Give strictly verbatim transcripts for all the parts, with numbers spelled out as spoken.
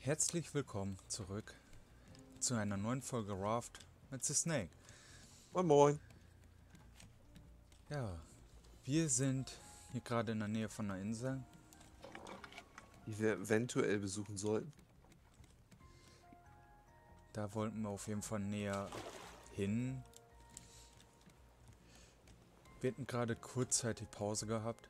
Herzlich willkommen zurück zu einer neuen Folge Raft mit The Snake. Moin Moin. Ja, wir sind hier gerade in der Nähe von einer Insel. Die wir eventuell besuchen sollten. Da wollten wir auf jeden Fall näher hin. Wir hatten gerade kurzzeitig Pause gehabt.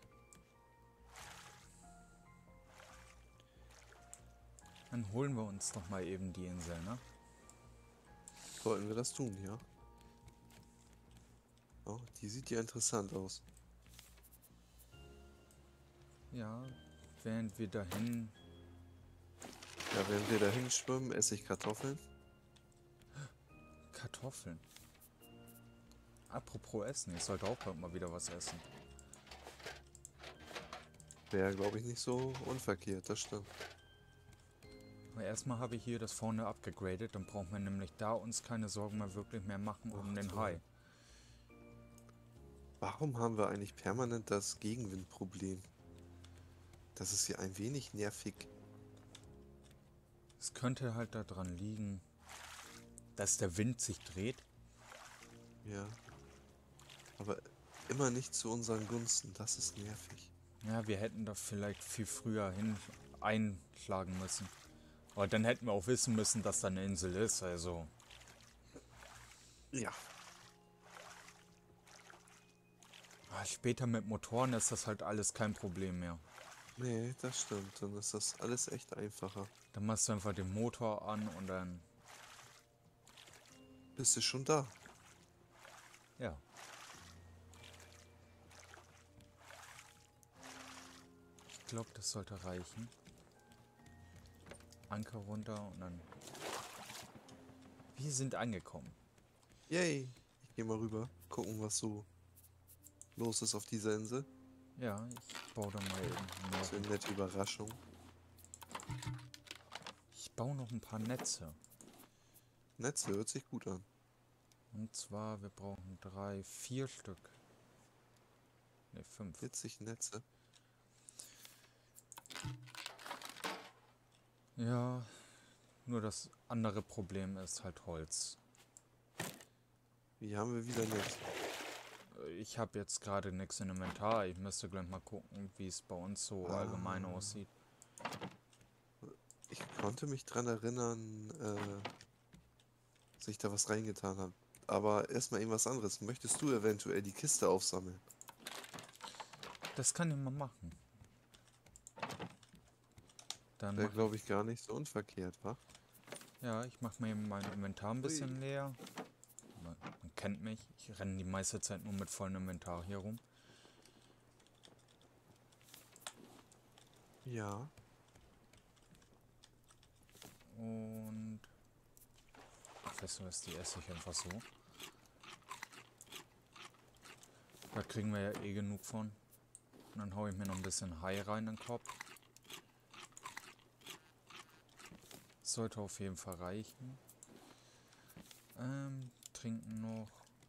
Dann holen wir uns doch mal eben die Insel, ne? Sollten wir das tun, ja. Oh, die sieht ja interessant aus. Ja, während wir dahin... Ja, wenn wir da hinschwimmen, esse ich Kartoffeln. Kartoffeln. Apropos Essen, ich sollte auch bald mal wieder was essen. Wäre, glaube ich, nicht so unverkehrt, das stimmt. Aber erstmal habe ich hier das vorne abgegradet, dann brauchen wir nämlich da uns keine Sorgen mehr wirklich mehr machen um Ach, den toll. Hai. Warum haben wir eigentlich permanent das Gegenwindproblem? Das ist ja ein wenig nervig. Es könnte halt daran liegen, dass der Wind sich dreht. Ja. Aber immer nicht zu unseren Gunsten, das ist nervig. Ja, wir hätten da vielleicht viel früher hin einschlagen müssen. Aber dann hätten wir auch wissen müssen, dass da eine Insel ist, also. Ja. Ah, später mit Motoren ist das halt alles kein Problem mehr. Nee, das stimmt. Dann ist das alles echt einfacher. Dann machst du einfach den Motor an und dann, Bist du schon da? ja. Ich glaube, das sollte reichen. Anker runter und dann... Wir sind angekommen. Yay. Ich gehe mal rüber, gucken, was so los ist auf dieser Insel. Ja, ich baue da mal eben Das ist eine noch... nette Überraschung. Ich baue noch ein paar Netze. Netze hört sich gut an. Und zwar, wir brauchen drei, vier Stück. Ne, fünf. vierzig Netze. Ja, nur das andere Problem ist halt Holz. Wie haben wir wieder Netz? Ich habe jetzt gerade nichts in Inventar. Ich müsste gleich mal gucken, wie es bei uns so Ah. allgemein aussieht. Ich konnte mich dran erinnern, äh, dass ich da was reingetan habe. Aber erstmal irgendwas anderes. Möchtest du eventuell die Kiste aufsammeln? Das kann ich mal machen. Dann Wäre, mach, glaube ich, gar nicht so unverkehrt, wa? ja, ich mache mir eben mein Inventar ein bisschen Ui. leer. Man, man kennt mich. Ich renne die meiste Zeit nur mit vollem Inventar hier rum. Ja. Und... Ach, weißt du was, die esse ich einfach so. Da kriegen wir ja eh genug von. Und dann haue ich mir noch ein bisschen Hai rein in den Kopf. Sollte auf jeden Fall reichen. Ähm, trinken noch.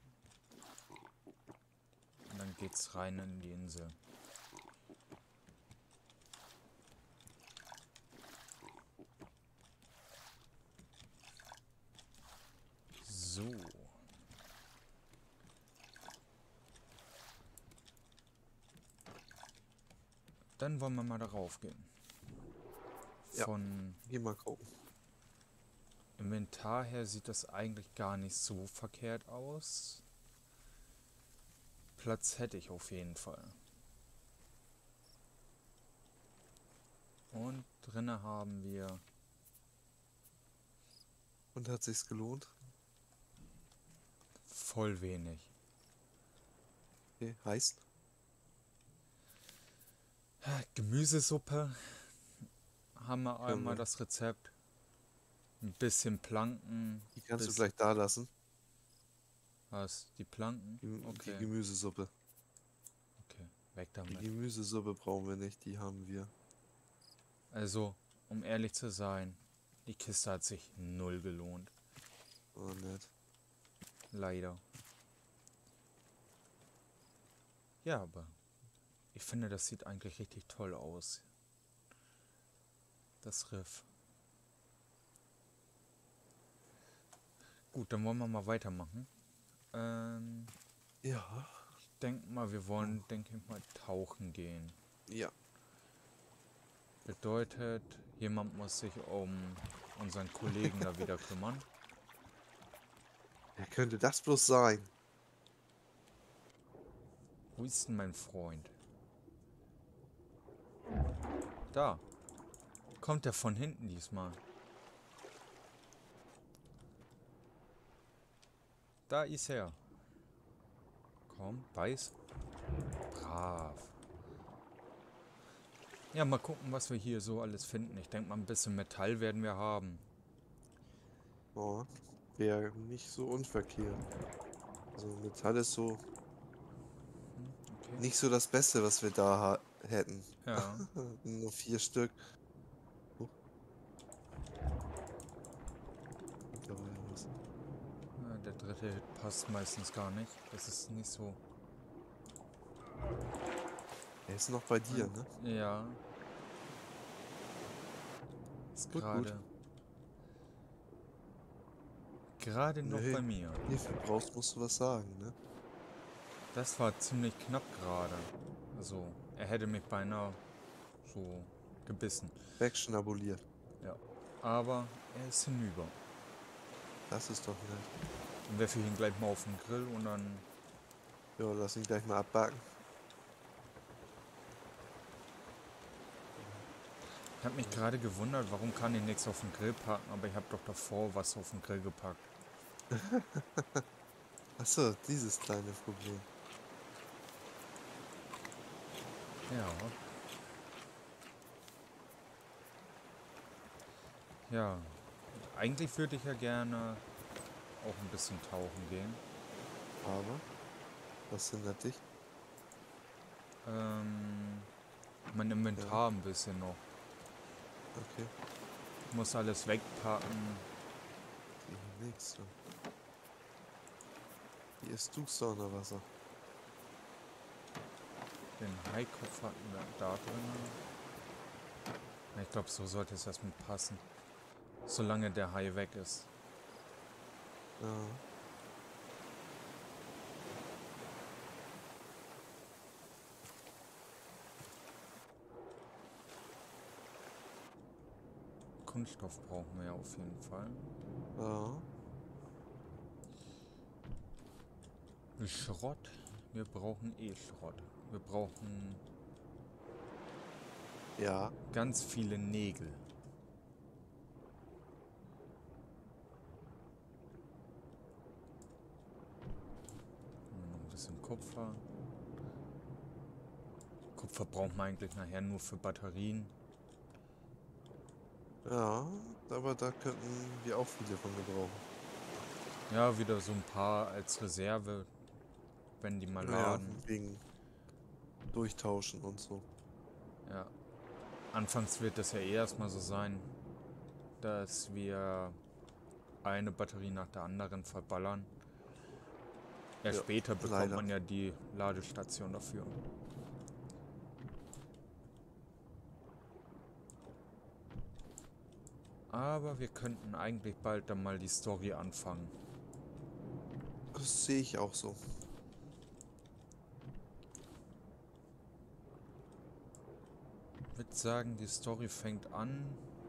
Und dann geht's rein in die Insel. So. Dann wollen wir mal darauf gehen. Ja. Von Geh mal gucken. Inventar her sieht das eigentlich gar nicht so verkehrt aus. Platz hätte ich auf jeden Fall. Und drinnen haben wir... Und hat sich's gelohnt? voll wenig. Okay. Heißt? Gemüsesuppe. Haben wir Können einmal wir. das Rezept. Ein bisschen Planken. Die kannst du Bis, gleich da lassen. was? Die Planken? Die, die Okay. Gemüsesuppe. Okay, weg Die damit. Gemüsesuppe brauchen wir nicht, die haben wir. Also, um ehrlich zu sein, die Kiste hat sich null gelohnt. Oh, nett. Leider. Ja, aber ich finde, das sieht eigentlich richtig toll aus. Das Riff. Gut, dann wollen wir mal weitermachen. Ähm, Ja. ich denke mal, wir wollen, denke ich mal, tauchen gehen. Ja. Bedeutet, jemand muss sich um unseren Kollegen da wieder kümmern. Wer könnte das bloß sein? Wo ist denn mein Freund? Da. Kommt er von hinten diesmal? Da ist er. Komm, beiß. Brav. Ja, mal gucken, was wir hier so alles finden. Ich denke mal, ein bisschen Metall werden wir haben. Oh, wäre nicht so unverkehrt. Also Metall ist so Okay. nicht so das Beste, was wir da ha hätten. Ja. Nur vier Stück. Oh. Da war ja was. Ja, der dritte Hit passt meistens gar nicht. Das ist nicht so. Er ist noch bei dir, ne? Ja. Ist Gut, gut. gerade. Gerade noch Nee, bei mir. Hilfe brauchst, musst du was sagen, ne? Das war ziemlich knapp gerade. Also, er hätte mich beinahe so gebissen. Wegschnabuliert. Ja. Aber er ist hinüber. Das ist doch nett. Dann werfe ich ihn gleich mal auf den Grill und dann. Ja, lass ihn gleich mal abbacken. Ich habe mich gerade gewundert, warum kann ich nichts auf den Grill packen, aber ich habe doch davor was auf den Grill gepackt. Achso, dieses kleine Problem. Ja. Ja. Eigentlich würde ich ja gerne auch ein bisschen tauchen gehen. Aber, was hindert dich? Ähm, mein Inventar ein bisschen noch. Okay, Ich muss alles wegpacken. hier nix. So. Hier ist Duchsaunerwasser. Den Haikopf hatten wir da drin. Ich glaube, so sollte es erstmal passen. Solange der Hai weg ist. Ja. Kunststoff brauchen wir ja auf jeden Fall. Ja. Schrott. Wir brauchen eh Schrott. Wir brauchen Ja. ganz viele Nägel. Noch ein bisschen Kupfer. Kupfer braucht man eigentlich nachher nur für Batterien. Ja, aber da könnten wir auch viele von gebrauchen. Ja, wieder so ein paar als Reserve, wenn die mal Ja, laden. wegen Durchtauschen und so. Ja. Anfangs wird das ja eh erstmal so sein, dass wir eine Batterie nach der anderen verballern. Erst Ja, später bekommt leider. man ja die Ladestation dafür. Aber wir könnten eigentlich bald dann mal die Story anfangen. Das sehe ich auch so. Ich würde sagen, die Story fängt an,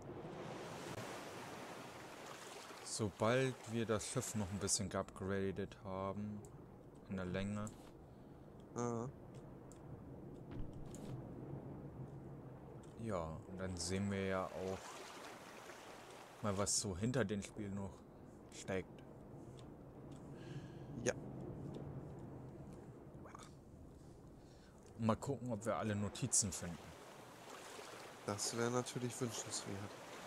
sobald wir das Schiff noch ein bisschen geupgradet haben, in der Länge. Ja. Ja, und dann sehen wir ja auch mal, was so hinter dem Spiel noch steckt. Ja. Und mal gucken, ob wir alle Notizen finden. Das wäre natürlich wünschenswert.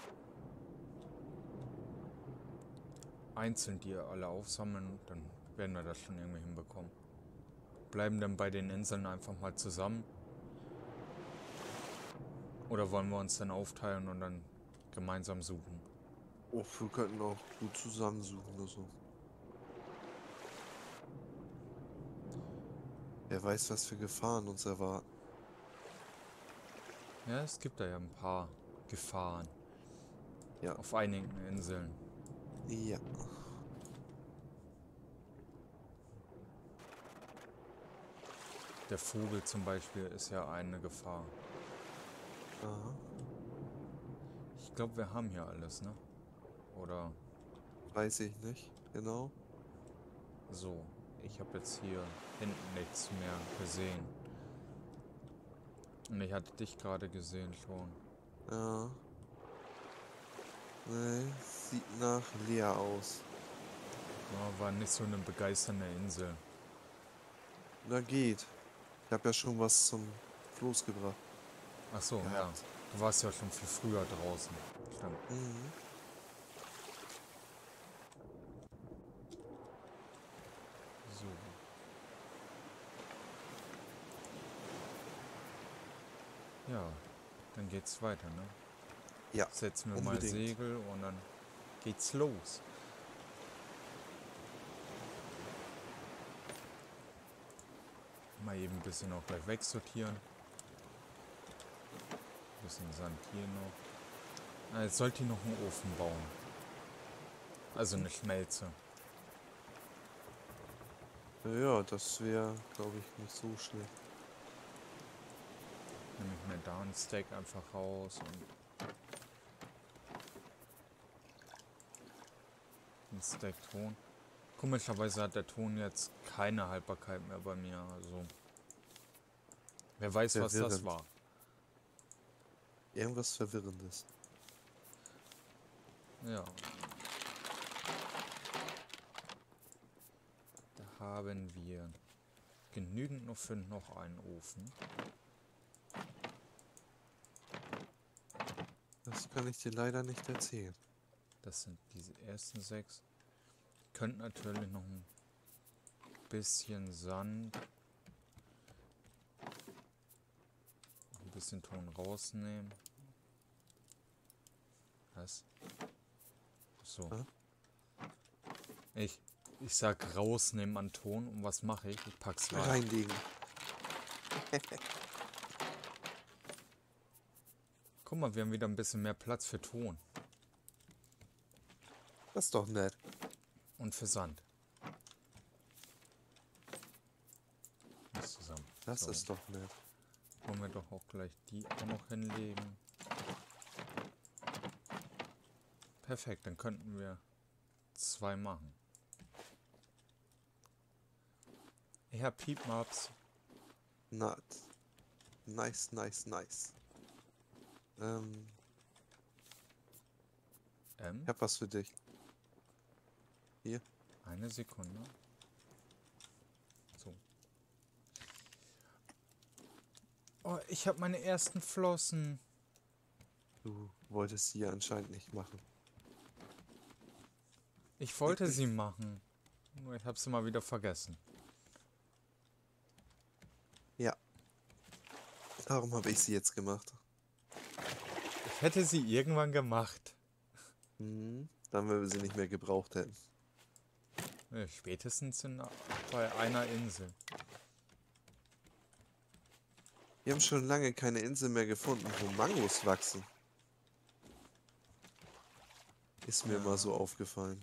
Einzeln die alle aufsammeln, dann werden wir das schon irgendwie hinbekommen. Bleiben dann bei den Inseln einfach mal zusammen. Oder wollen wir uns dann aufteilen und dann gemeinsam suchen? Oh, wir könnten auch gut zusammensuchen oder so. Wer weiß, was für Gefahren uns erwarten. Ja, es gibt da ja ein paar Gefahren. Ja. Auf einigen Inseln. Ja. Der Vogel zum Beispiel ist ja eine Gefahr. Aha. Ich glaube, wir haben hier alles, ne? Oder Weiß ich nicht. Genau. so. Ich habe jetzt hier hinten nichts mehr gesehen. Und ich hatte dich gerade gesehen schon. Ja. Nee, sieht nach leer aus. Ja, war nicht so eine begeisternde Insel. Na geht. Ich habe ja schon was zum Floß gebracht. Ach so, ja. Gehabt. Du warst ja schon viel früher draußen. Stimmt. Mhm. So. Ja, dann geht's weiter, ne? Ja, Setzen wir mal unbedingt. Segel und dann geht's los. Mal eben ein bisschen auch gleich wegsortieren. Ein bisschen Sand hier noch. Ah, jetzt sollte ich noch einen Ofen bauen. Also eine Schmelze. Ja, das wäre, glaube ich, nicht so schlecht. Nehme ich mir da einen Steak einfach raus und ein Steak Ton. Komischerweise hat der Ton jetzt keine Haltbarkeit mehr bei mir. Also wer weiß, was das Verwirrend. war. Irgendwas Verwirrendes. Ja. Da haben wir genügend noch für noch einen Ofen. Das kann ich dir leider nicht erzählen. Das sind diese ersten sechs. Könnt natürlich noch ein bisschen Sand, ein bisschen Ton rausnehmen. Was? So. Hä? Ich, ich sag rausnehmen an Ton und was mache ich? Ich pack's rein. Reinlegen. Guck mal, wir haben wieder ein bisschen mehr Platz für Ton Das ist doch nett. und für Sand. Das zusammen. Das So. ist doch nett. Wollen wir doch auch gleich die auch noch hinlegen. Perfekt, dann könnten wir zwei machen. Ja, Piepmaps. Nut. Nice, nice, nice. Ähm, Ähm, ich hab was für dich. Hier. eine Sekunde. So. Oh, ich habe meine ersten Flossen. Du wolltest sie ja anscheinend nicht machen. Ich wollte sie machen. Nur ich habe sie mal wieder vergessen. Ja. Darum habe ich sie jetzt gemacht. Ich hätte sie irgendwann gemacht. Mhm. Dann, wenn wir sie nicht mehr gebraucht hätten. Ja, spätestens in, bei einer Insel. Wir haben schon lange keine Insel mehr gefunden, wo Mangos wachsen. Ist mir Ja. mal so aufgefallen.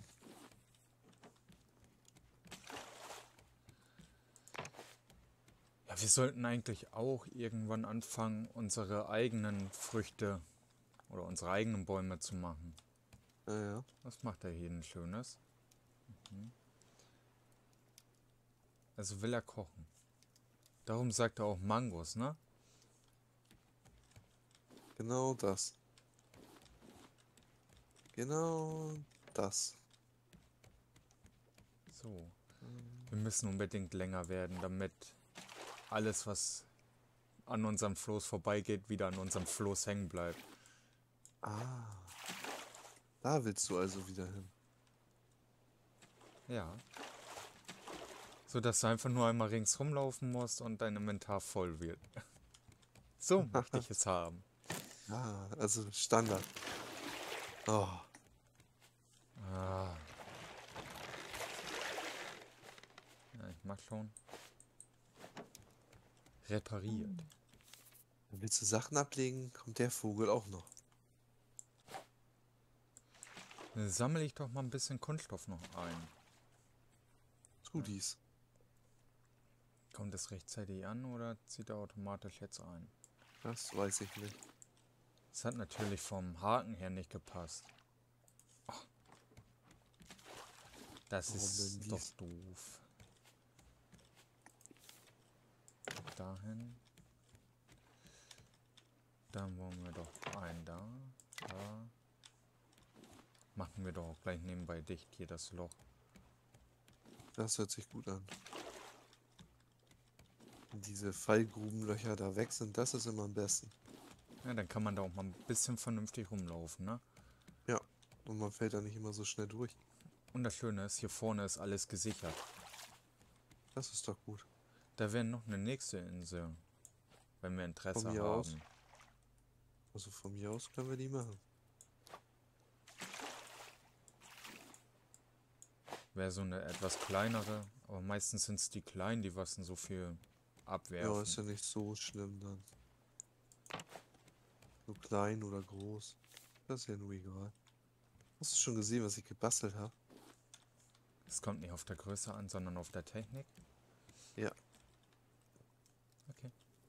Ja, wir sollten eigentlich auch irgendwann anfangen, unsere eigenen Früchte oder unsere eigenen Bäume zu machen. Ja, ja. Was macht er hier denn Schönes? Mhm. Also will er kochen. Darum sagt er auch Mangos, ne? Genau das. Genau das. So. Wir müssen unbedingt länger werden, damit alles, was an unserem Floß vorbeigeht, wieder an unserem Floß hängen bleibt. Ah. Da willst du also wieder hin. Ja. So dass du einfach nur einmal ringsrum laufen musst und dein Inventar voll wird. So möchte ich es haben. Ah, also Standard. Oh. Ah. Ja, ich mach schon. Repariert. Dann willst du Sachen ablegen, kommt der Vogel auch noch. Dann sammle ich doch mal ein bisschen Kunststoff noch ein. Tu dies. Kommt es rechtzeitig an oder zieht er automatisch jetzt ein? Das weiß ich nicht. Es hat natürlich vom Haken her nicht gepasst. Oh. Das Warum ist denn doch dies? doof. Dahin. Dann wollen wir doch einen da. Da. Machen wir doch auch gleich nebenbei dicht hier das Loch. Das hört sich gut an. Diese Fallgrubenlöcher da weg sind, das ist immer am besten. Ja, dann kann man da auch mal ein bisschen vernünftig rumlaufen, ne? Ja, und man fällt da nicht immer so schnell durch. Und das Schöne ist, hier vorne ist alles gesichert. Das ist doch gut. Da wäre noch eine nächste Insel, wenn wir Interesse Von mir haben. aus. Also von mir aus können wir die machen. Wäre so eine etwas kleinere, aber meistens sind es die kleinen, die was so viel abwerfen. Ja, ist ja nicht so schlimm dann. Nur klein oder groß. Das ist ja nur egal. Hast du schon gesehen, was ich gebastelt habe? Es kommt nicht auf der Größe an, sondern auf der Technik. Ja. Okay.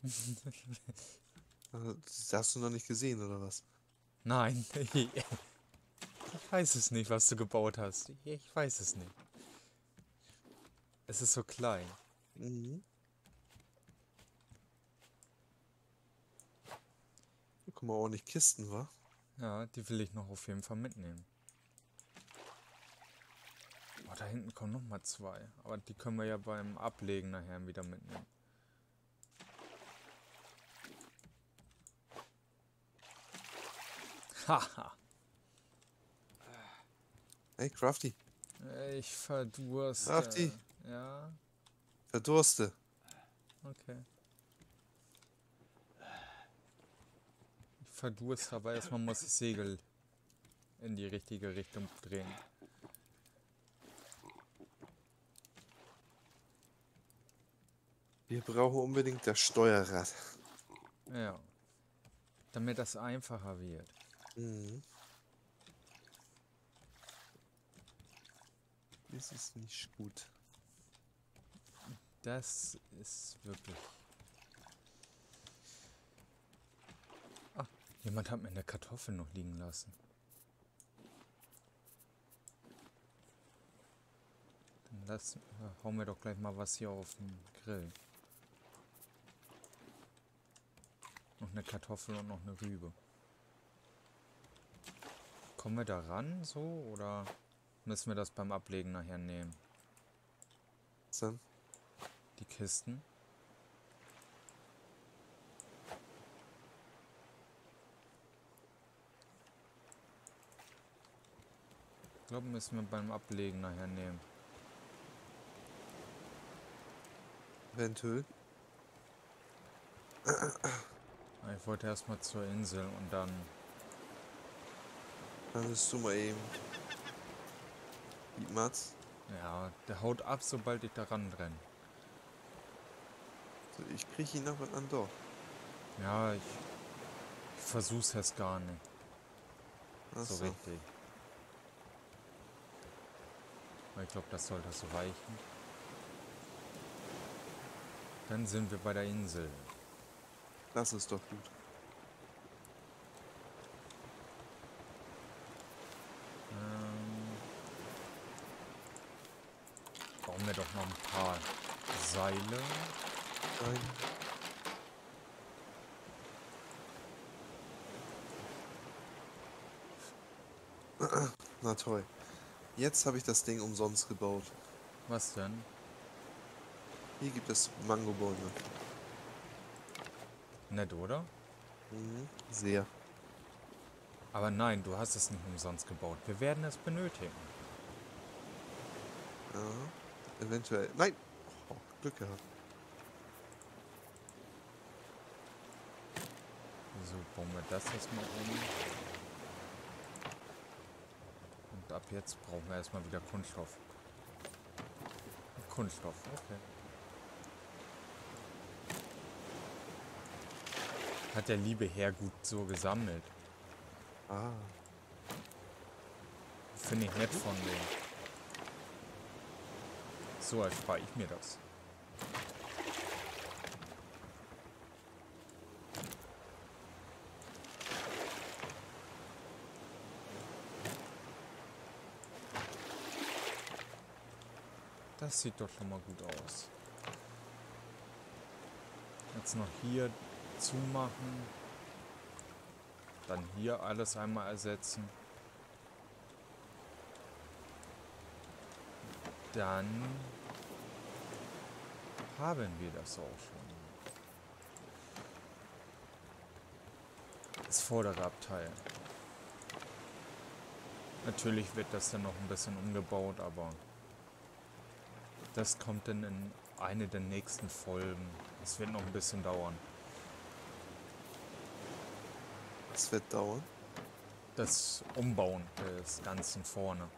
Also, das hast du noch nicht gesehen, oder was? Nein, ich weiß es nicht, was du gebaut hast. Ich weiß es nicht. Es ist so klein. Mhm. Guck mal, ordentlich Kisten, wa? Ja, die will ich noch auf jeden Fall mitnehmen. Oh, da hinten kommen noch mal zwei. Aber die können wir ja beim Ablegen nachher wieder mitnehmen. Haha. Hey, Crafty, Ich verdurste. Crafty, Ja, verdurste. okay. Ich verdurste, aber erstmal muss ich Segel in die richtige Richtung drehen. Wir brauchen unbedingt das Steuerrad. Ja. Damit das einfacher wird. Mhm. Das ist nicht gut. Das ist wirklich... Ah, jemand hat mir eine Kartoffel noch liegen lassen. Dann lass, äh, hauen wir doch gleich mal was hier auf den Grill. Noch eine Kartoffel und noch eine Rübe. Kommen wir da ran so oder müssen wir das beim Ablegen nachher nehmen? Was denn? Die Kisten? Ich glaube, müssen wir beim Ablegen nachher nehmen. Eventuell. Ich wollte erstmal zur Insel und dann... Dann bist du mal eben. Die Mats. Ja, der haut ab, sobald ich da ran renne. So, ich krieg ihn aber an doch. Ja, ich, ich versuch's erst gar nicht. Ach So so. richtig. Aber ich glaube, das sollte so reichen. Dann sind wir bei der Insel. Das ist doch gut. Ähm, bauen wir doch noch ein paar Seile. Nein. Na toll. Jetzt habe ich das Ding umsonst gebaut. Was denn? Hier gibt es Mangobäume. Nett, oder? Mhm. Sehr. Aber nein, du hast es nicht umsonst gebaut. Wir werden es benötigen. Ja. Eventuell. Nein! Oh, Glück gehabt. So, bauen wir das erstmal um. Und ab jetzt brauchen wir erstmal wieder Kunststoff. Kunststoff, okay. Hat der liebe Herr gut so gesammelt. Ah. Finde ich nett von dem. So erspare ich mir das. Das sieht doch schon mal gut aus. Jetzt noch hier zumachen. Dann hier alles einmal ersetzen. Dann haben wir das auch schon. Das vordere Abteil. Natürlich wird das dann noch ein bisschen umgebaut, aber das kommt dann in eine der nächsten Folgen. Es wird noch ein bisschen dauern. Es wird dauern. Das Umbauen des Ganzen vorne.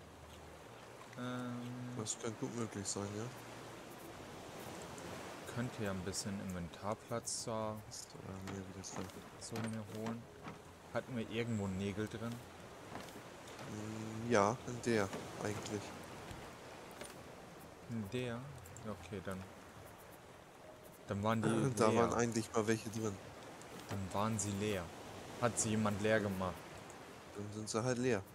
Ähm, Das könnte gut möglich sein, ja. könnte ja ein bisschen Inventarplatz da Ist, äh, mir wieder dran. so mir holen. Hatten wir irgendwo Nägel drin? Mm, ja, in der eigentlich. In der? Ja, okay, dann. Dann waren die Da leer. waren eigentlich mal welche drin. Dann waren sie leer. Hat sie jemand leer gemacht? Dann sind sie halt leer.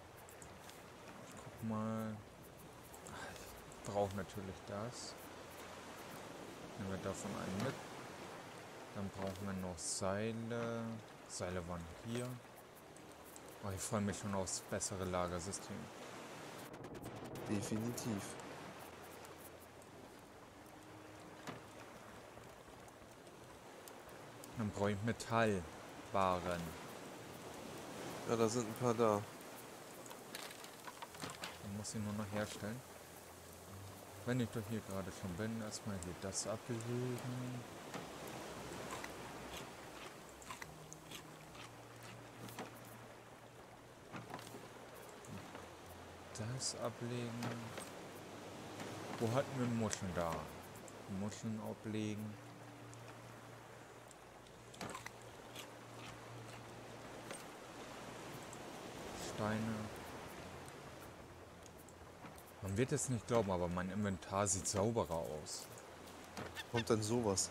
Guck mal. Ich brauche natürlich das. Nehmen wir davon einen mit. Dann brauchen wir noch Seile. Seile waren hier. Oh, ich freue mich schon aufs bessere Lagersystem. Definitiv. Dann brauche ich Metallwaren. Ja, da sind ein paar da. Dann muss ich nur noch herstellen. Wenn ich doch hier gerade schon bin, erstmal hier das ablegen. Das ablegen. Wo hatten wir Muscheln da? Muscheln ablegen. Steine. Man wird es nicht glauben, aber mein Inventar sieht sauberer aus. Kommt denn sowas?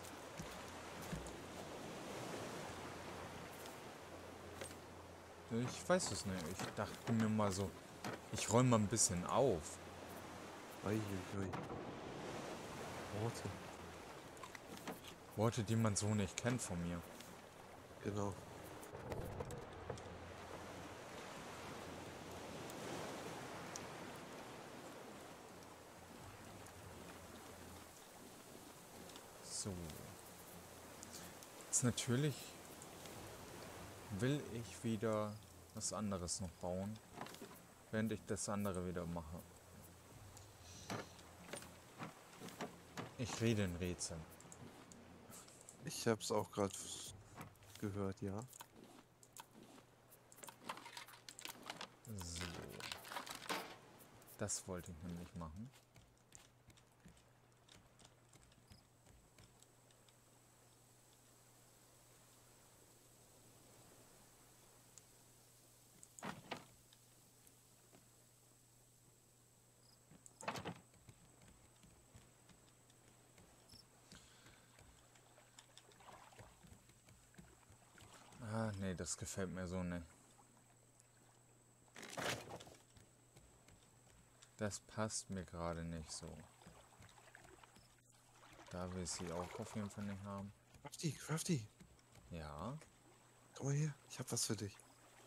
Ich weiß es nicht. Ich dachte mir mal so, ich räume mal ein bisschen auf. Eieiei. Worte. Worte, die man so nicht kennt von mir. Genau. So. Jetzt natürlich will ich wieder was anderes noch bauen, während ich das andere wieder mache. Ich rede in Rätseln. Ich hab's auch gerade gehört, ja. So. Das wollte ich nämlich machen. Ah, nee, das gefällt mir so nicht. Das passt mir gerade nicht so. Da will ich sie auch auf jeden Fall nicht haben. Crafty, Crafty, Ja. komm mal her. Ich hab was für dich.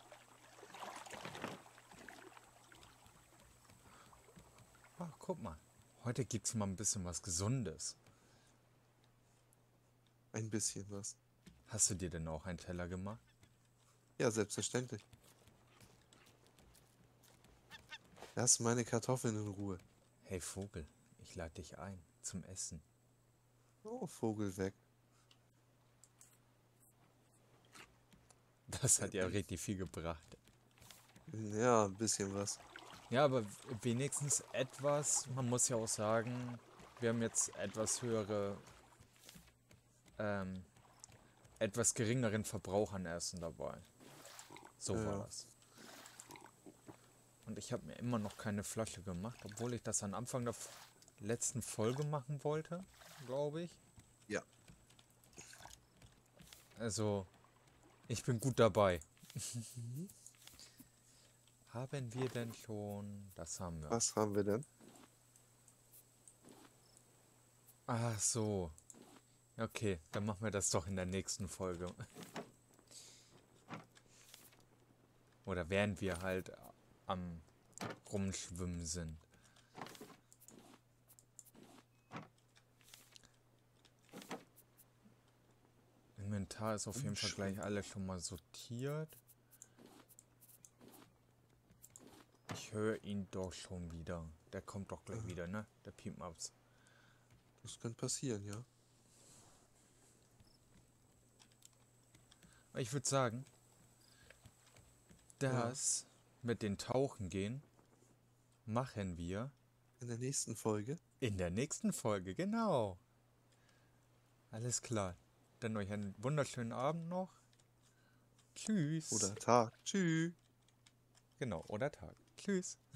Ah, guck mal. Heute gibt's mal ein bisschen was Gesundes. Ein bisschen was. Hast du dir denn auch einen Teller gemacht? Ja, selbstverständlich. Lass meine Kartoffeln in Ruhe. Hey Vogel, ich lade dich ein zum Essen. Oh, Vogel weg. Das hat ja richtig viel gebracht. Ja, ein bisschen was. Ja, aber wenigstens etwas. Man muss ja auch sagen, wir haben jetzt etwas höhere, ähm, etwas geringeren Verbrauch an Essen dabei. So Ja. war das. Und ich habe mir immer noch keine Flasche gemacht, obwohl ich das am Anfang der f- letzten Folge machen wollte, glaube ich. Ja. Also, ich bin gut dabei. Haben wir denn schon? Das haben wir. Was haben wir denn? Ach so. Okay, dann machen wir das doch in der nächsten Folge. Oder während wir halt am Rumschwimmen sind. Inventar ist auf jeden Fall gleich alles schon mal sortiert. Ich höre ihn doch schon wieder. Der kommt doch gleich Ah. wieder, ne? Der Piepmaps. Das kann passieren, ja. Ich würde sagen, das mit den Tauchen gehen machen wir In der nächsten Folge. in der nächsten Folge, genau. Alles klar. Dann euch einen wunderschönen Abend noch. Tschüss. Oder Tag. Tschüss. Genau, oder Tag. Tschüss.